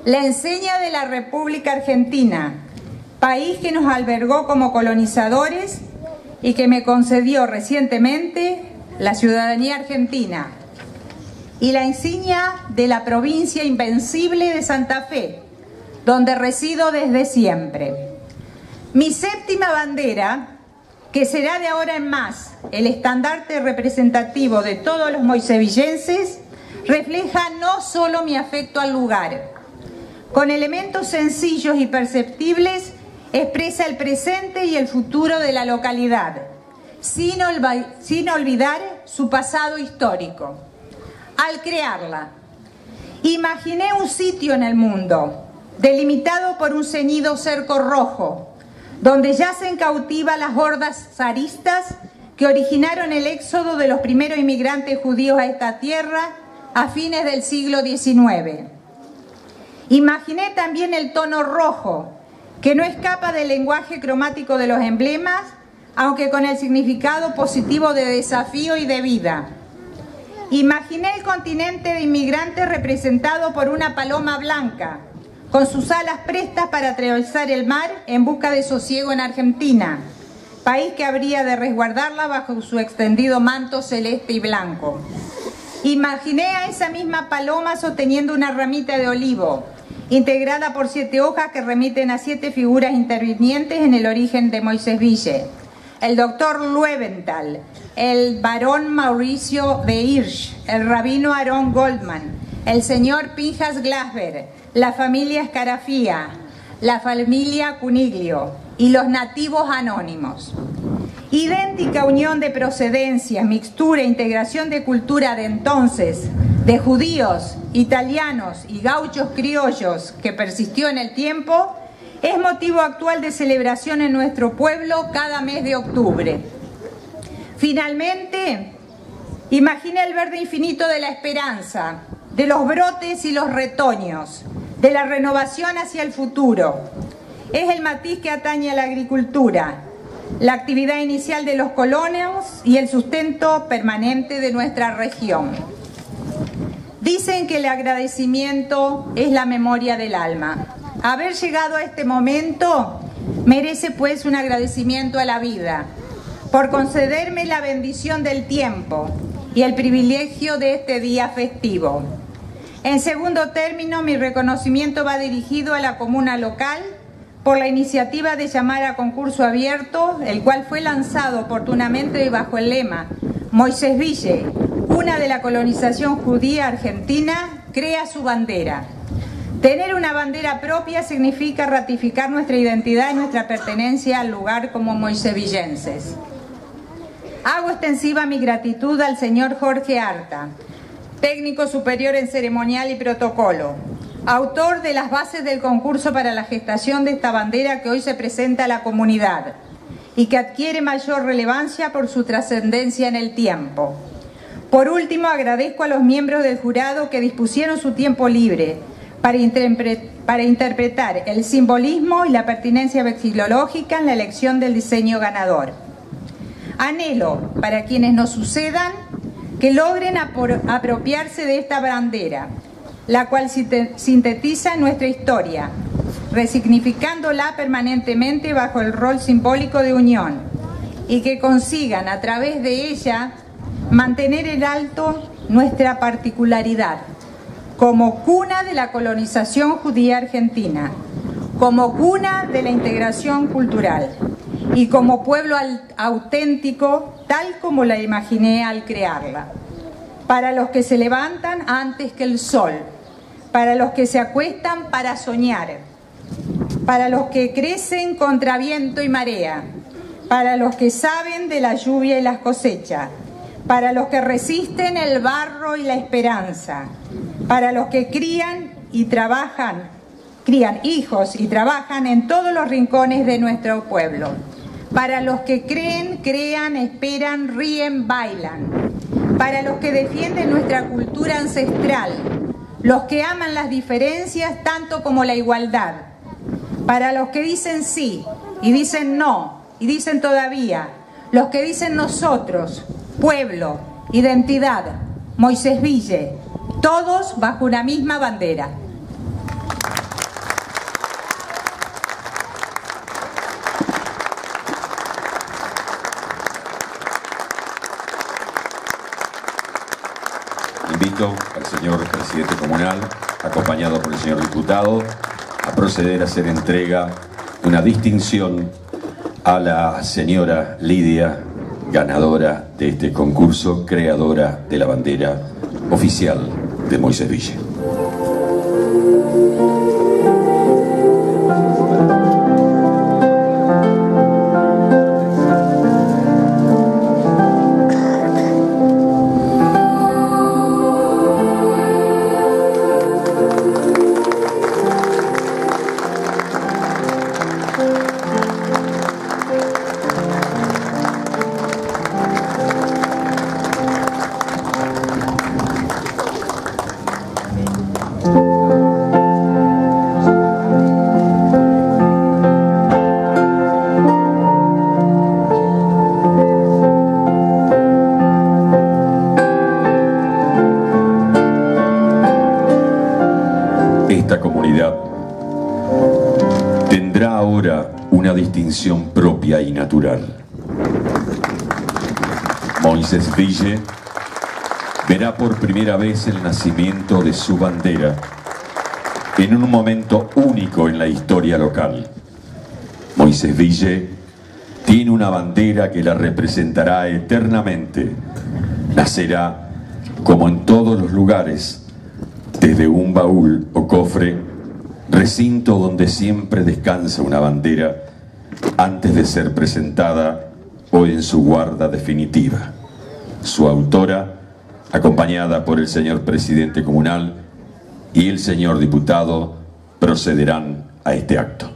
la enseña de la República Argentina, país que nos albergó como colonizadores y que me concedió recientemente la ciudadanía argentina, y la insignia de la provincia invencible de Santa Fe, donde resido desde siempre. Mi séptima bandera, que será de ahora en más el estandarte representativo de todos los moisevillenses, refleja no solo mi afecto al lugar. Con elementos sencillos y perceptibles expresa el presente y el futuro de la localidad, sin olvidar su pasado histórico. Al crearla, imaginé un sitio en el mundo, delimitado por un ceñido cerco rojo, donde yacen cautivas las hordas zaristas que originaron el éxodo de los primeros inmigrantes judíos a esta tierra a fines del siglo XIX. Imaginé también el tono rojo, que no escapa del lenguaje cromático de los emblemas, aunque con el significado positivo de desafío y de vida. Imaginé el continente de inmigrantes representado por una paloma blanca, con sus alas prestas para atravesar el mar en busca de sosiego en Argentina, país que habría de resguardarla bajo su extendido manto celeste y blanco. Imaginé a esa misma paloma sosteniendo una ramita de olivo, integrada por 7 hojas que remiten a 7 figuras intervinientes en el origen de Moisés-Ville: el doctor Löwenthal, el barón Mauricio de Hirsch, el rabino Aaron Goldman, el señor Pinchas Glasberg, la familia Scarafía, la familia Cuniglio y los nativos anónimos. Idéntica unión de procedencias, mixtura e integración de cultura de entonces, de judíos, italianos y gauchos criollos que persistió en el tiempo, es motivo actual de celebración en nuestro pueblo cada mes de octubre. Finalmente, imaginé el verde infinito de la esperanza, de los brotes y los retoños, de la renovación hacia el futuro. Es el matiz que atañe a la agricultura, la actividad inicial de los colonos y el sustento permanente de nuestra región. Dicen que el agradecimiento es la memoria del alma. Haber llegado a este momento merece pues un agradecimiento a la vida por concederme la bendición del tiempo y el privilegio de este día festivo. En segundo término, mi reconocimiento va dirigido a la comuna local por la iniciativa de llamar a concurso abierto, el cual fue lanzado oportunamente bajo el lema Moisés-Ville, cuna de la colonización judía argentina, crea su bandera. Tener una bandera propia significa ratificar nuestra identidad y nuestra pertenencia al lugar como moisevillenses. Hago extensiva mi gratitud al señor Jorge Arta, técnico superior en ceremonial y protocolo, autor de las bases del concurso para la gestación de esta bandera que hoy se presenta a la comunidad y que adquiere mayor relevancia por su trascendencia en el tiempo. Por último, agradezco a los miembros del jurado que dispusieron su tiempo libre para interpretar el simbolismo y la pertinencia vexilológica en la elección del diseño ganador. Anhelo, para quienes nos sucedan, que logren apropiarse de esta bandera, la cual sintetiza nuestra historia, resignificándola permanentemente bajo el rol simbólico de unión, y que consigan a través de ella mantener en alto nuestra particularidad como cuna de la colonización judía argentina, como cuna de la integración cultural y como pueblo auténtico, tal como la imaginé al crearla. Para los que se levantan antes que el sol, para los que se acuestan para soñar, para los que crecen contra viento y marea, para los que saben de la lluvia y las cosechas, para los que resisten el barro y la esperanza, para los que crían hijos y trabajan en todos los rincones de nuestro pueblo, para los que creen, crean, esperan, ríen, bailan, para los que defienden nuestra cultura ancestral, los que aman las diferencias tanto como la igualdad, para los que dicen sí y dicen no y dicen todavía, los que dicen nosotros, pueblo, identidad, Moisés-Ville, todos bajo una misma bandera. invito al señor presidente comunal, acompañado por el señor diputado, a proceder a hacer entrega de una distinción a la señora Lidia, ganadora de este concurso, creadora de la bandera oficial de Moisés Ville. Esta comunidad tendrá ahora una distinción propia y natural. Moisés Ville verá por primera vez el nacimiento de su bandera en un momento único en la historia local. Moisés Ville tiene una bandera que la representará eternamente. Nacerá, como en todos los lugares, desde un baúl o cofre, recinto donde siempre descansa una bandera antes de ser presentada o en su guarda definitiva. Su autora, acompañada por el señor presidente comunal y el señor diputado, procederán a este acto.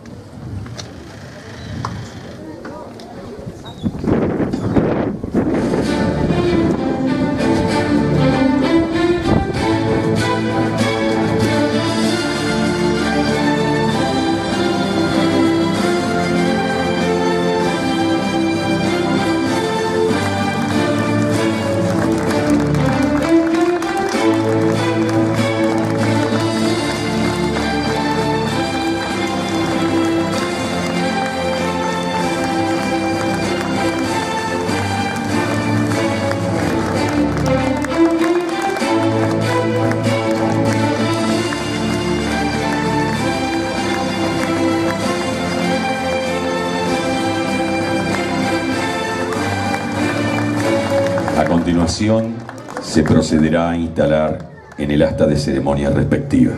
A continuación, se procederá a instalar en el acta de ceremonia respectiva.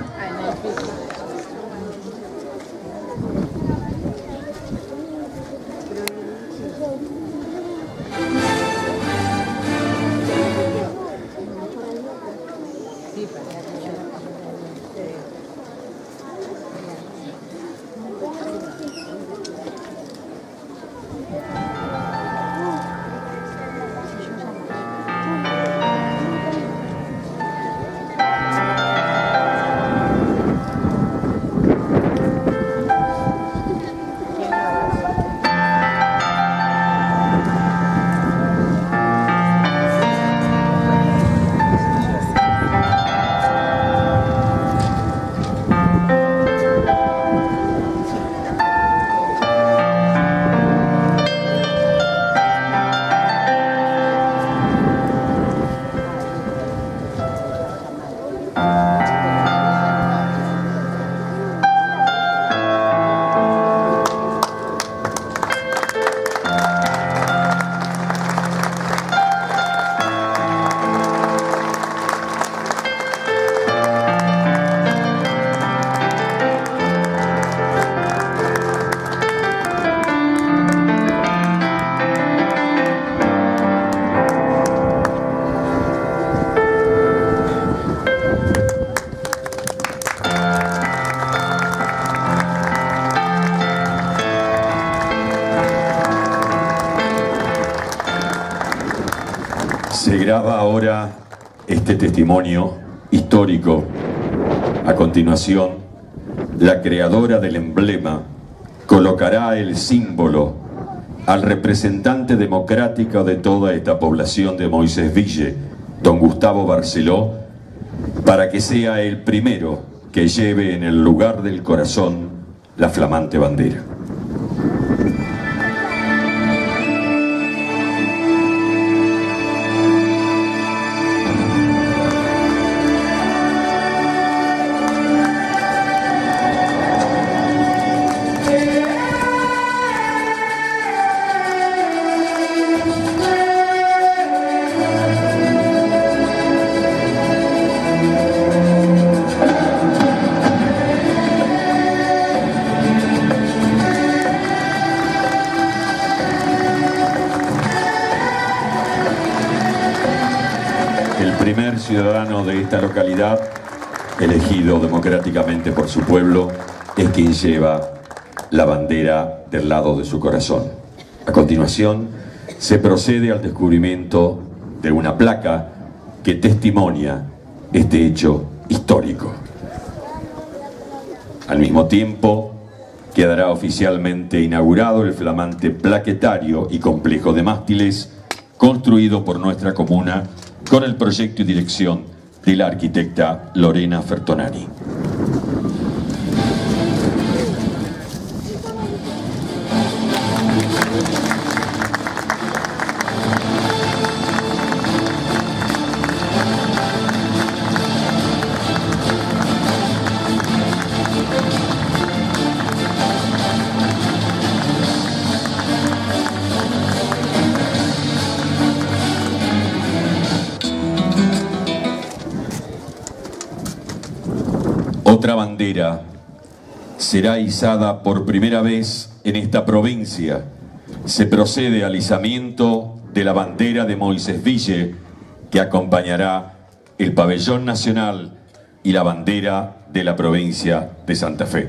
Se graba ahora este testimonio histórico. A continuación, la creadora del emblema colocará el símbolo al representante democrático de toda esta población de Moisés Ville, don Gustavo Barceló, para que sea el primero que lleve en el lugar del corazón la flamante bandera. ciudadano de esta localidad, elegido democráticamente por su pueblo, es quien lleva la bandera del lado de su corazón. A continuación, se procede al descubrimiento de una placa que testimonia este hecho histórico. Al mismo tiempo, quedará oficialmente inaugurado el flamante plaquetario y complejo de mástiles construido por nuestra comuna con el proyecto y dirección de la arquitecta Lorena Fertonari. Otra bandera será izada por primera vez en esta provincia. Se procede al izamiento de la bandera de Moisés Ville, que acompañará el pabellón nacional y la bandera de la provincia de Santa Fe.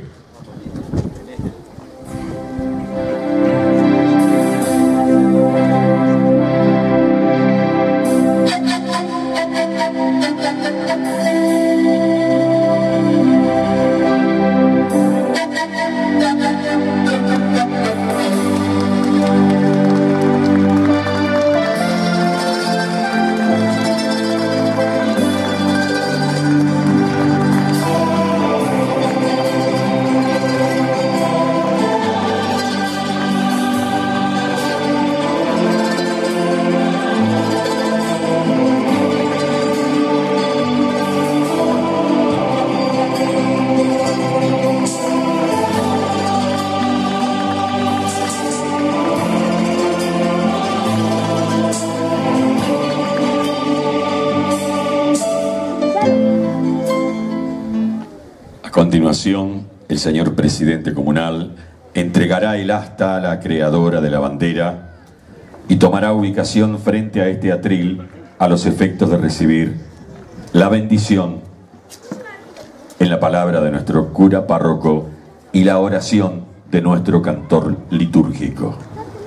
A continuación, el señor presidente comunal entregará el asta a la creadora de la bandera y tomará ubicación frente a este atril a los efectos de recibir la bendición en la palabra de nuestro cura párroco y la oración de nuestro cantor litúrgico.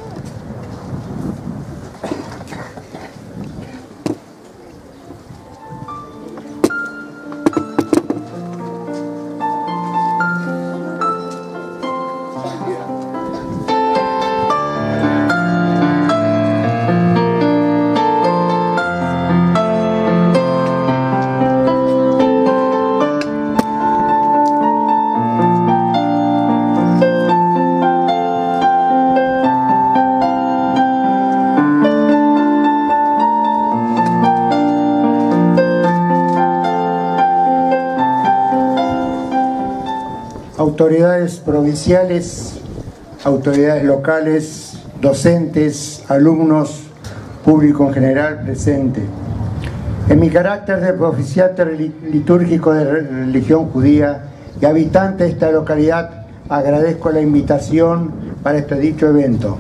Autoridades provinciales, autoridades locales, docentes, alumnos, público en general presente. En mi carácter de oficiante litúrgico de religión judía y habitante de esta localidad, agradezco la invitación para este dicho evento.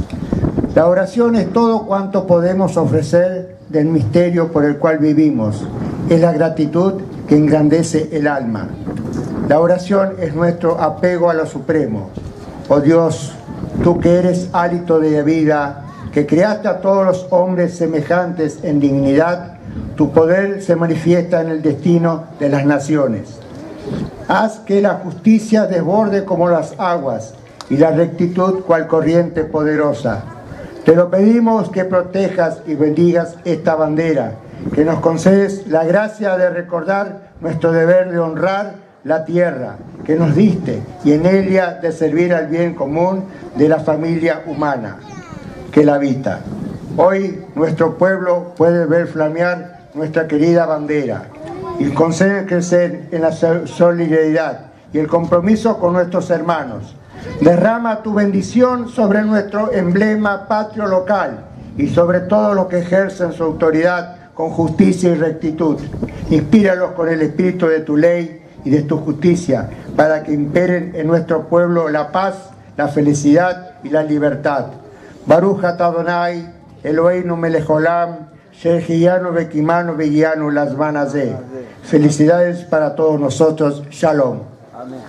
La oración es todo cuanto podemos ofrecer del misterio por el cual vivimos. Es la gratitud que engrandece el alma. La oración es nuestro apego a lo supremo. Oh Dios, tú que eres hálito de vida, que creaste a todos los hombres semejantes en dignidad, tu poder se manifiesta en el destino de las naciones. Haz que la justicia desborde como las aguas y la rectitud cual corriente poderosa. Te lo pedimos que protejas y bendigas esta bandera, que nos concedes la gracia de recordar nuestro deber de honrar la tierra que nos diste y en ella de servir al bien común de la familia humana que la habita. Hoy nuestro pueblo puede ver flamear nuestra querida bandera y concede crecer en la solidaridad y el compromiso con nuestros hermanos. Derrama tu bendición sobre nuestro emblema patrio local y sobre todo los que ejercen su autoridad con justicia y rectitud. Inspíralos con el espíritu de tu ley y de tu justicia, para que imperen en nuestro pueblo la paz, la felicidad y la libertad. Baruch atah Adonai, Eloheinu melech olam, Sergiano, Bequimano, Villano, Las Manas de. Felicidades para todos nosotros. Shalom. Amén.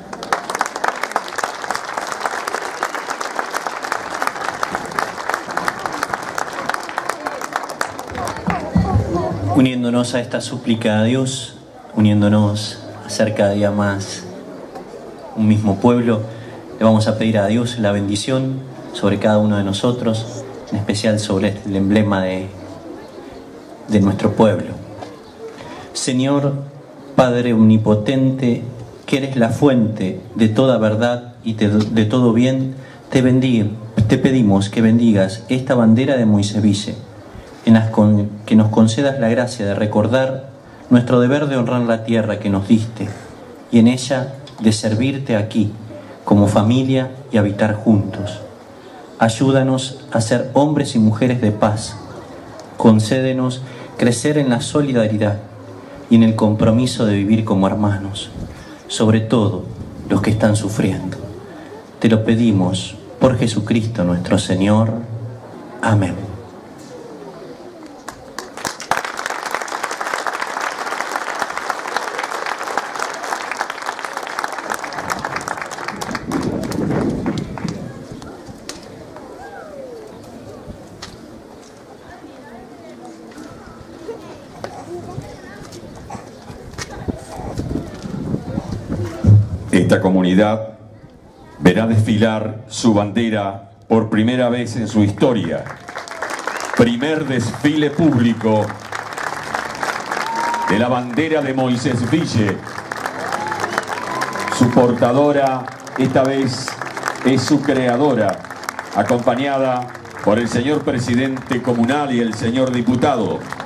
Uniéndonos a esta súplica a Dios, uniéndonos a ser cada día más un mismo pueblo, le vamos a pedir a Dios la bendición sobre cada uno de nosotros, en especial sobre el emblema de nuestro pueblo. Señor, Padre omnipotente, que eres la fuente de toda verdad y de todo bien, te pedimos que bendigas esta bandera de Moiseville, que nos concedas la gracia de recordar nuestro deber de honrar la tierra que nos diste y en ella de servirte aquí como familia y habitar juntos. Ayúdanos a ser hombres y mujeres de paz. Concédenos crecer en la solidaridad y en el compromiso de vivir como hermanos, sobre todo los que están sufriendo. Te lo pedimos por Jesucristo nuestro Señor. Amén. Esta comunidad verá desfilar su bandera por primera vez en su historia. Primer desfile público de la bandera de Moiseville. Su portadora esta vez es su creadora, acompañada por el señor presidente comunal y el señor diputado.